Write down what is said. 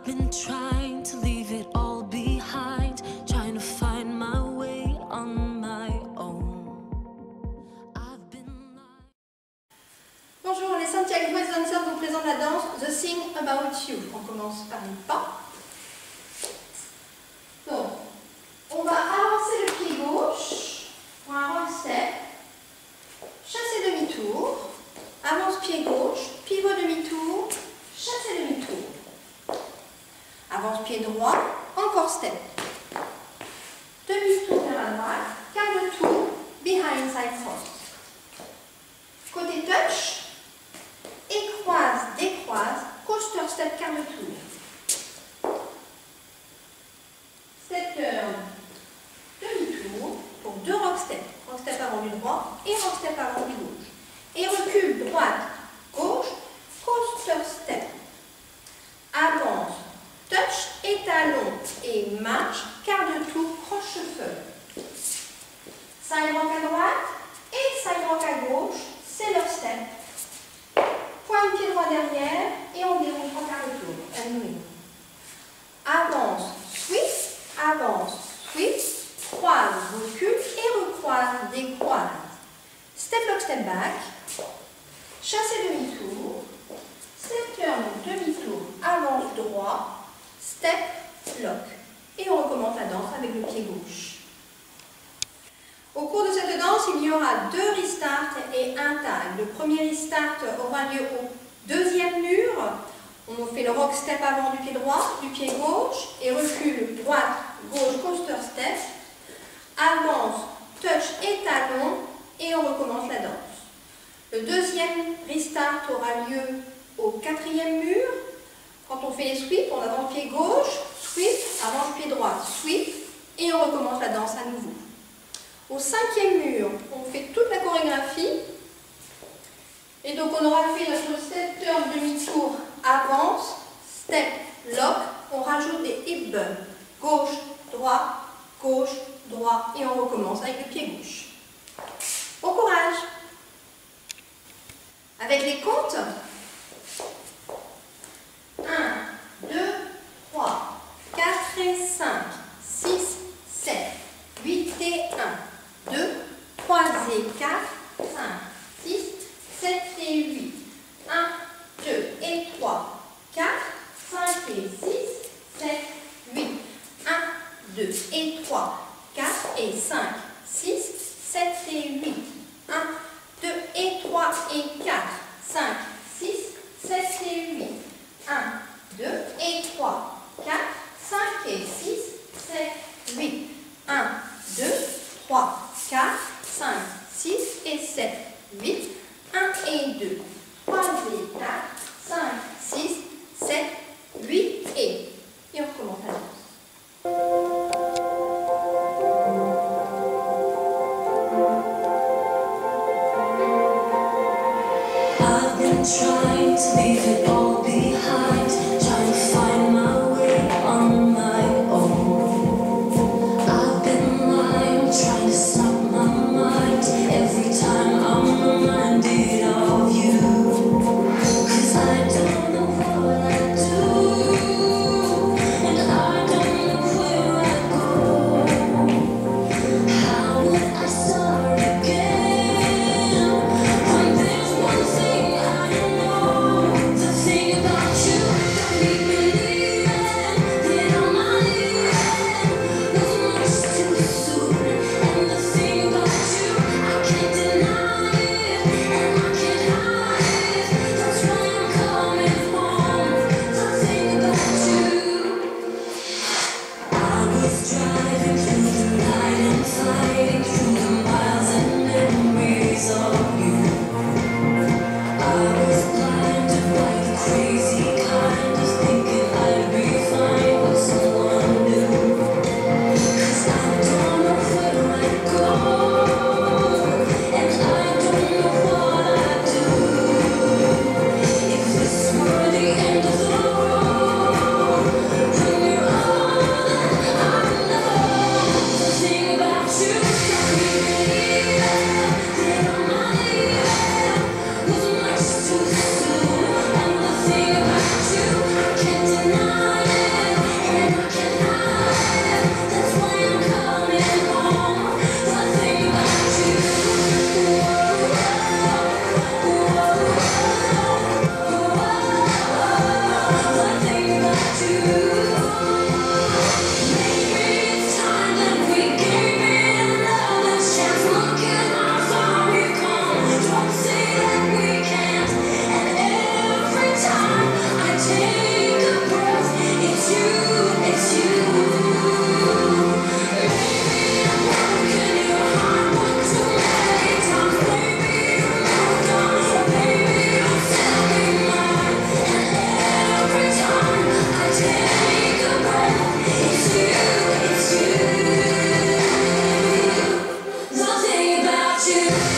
I've been trying to leave it all behind, trying to find my way on my own. I've been Bonjour, les Santiago Boys Dancers vous présentent la danse The Thing About You. On commence par les pas. Donc, on va avancer le pied gauche pour un roll step, chasser demi-tour, avance pied gauche, pivot demi-tour, chasser demi-tour, avance pied droit, encore step, demi-tour vers la droite, quart de tour, behind side cross. Côté touch, écroise, décroise, coaster step, quart de tour. Step turn, demi-tour pour deux rock step. Rock step avant du droit et rock step avant du gauche. Et recule droite, gauche, coaster step. Avance, touch et talon et marche, quart de tour, croche cheveux. Side rock à droite et side rock à gauche, c'est leur step. Pointe pied droit derrière et on déroule trois quarts de tour. Avance, sweep, croise, recule et recroise, décroise. Step lock, step back, chasser demi-tour, step turn, demi-tour, avance droit, step lock. Et on recommence la danse avec le pied gauche. Au cours de cette danse, il y aura deux restarts et un tag. Le premier restart aura lieu au deuxième mur. On fait le rock step avant du pied droit, du pied gauche et recule droite, gauche, coaster step. Avance, touch et talon et on recommence la danse. Le deuxième restart aura lieu au quatrième mur. Quand on fait les sweeps, on avance pied gauche, sweep, avance pied droit, sweep et on recommence la danse à nouveau. Au cinquième mur, on fait toute la chorégraphie. Et donc on aura fait notre step turn demi-tour, avance, step, lock. On rajoute des hip bumps. Gauche, droit et on recommence avec le pied gauche. Bon courage! Avec les comptes, 1, 2, 3, 4 et 5, 6, 7, 8 et 1, 2, 3 et 4, 5, 6, 7 et 8, 1, 2 et 3, 4, 5 et 6, 7, 8, 1, 2 et 3, 4 et 5, 6, 7 et 8, 1, 2 et 3 et 4, 5, 6, 7 et 8, 1, 2 et 3, 4, 5 et 6, 7, 8, 1, 2, 3, 4, 5, 6 et 7, 8, 1 et 2, 3 et 4, 5, 6, 7, 8 et on recommence la danse. I've been trying to leave it all behind, trying to find my way on my own. I've been lying, trying to stop my mind every time I'm reminded of you. 'Cause I don't know what I do, and I don't know where I go. How would I start again when there's one thing I know? The thing about you. you.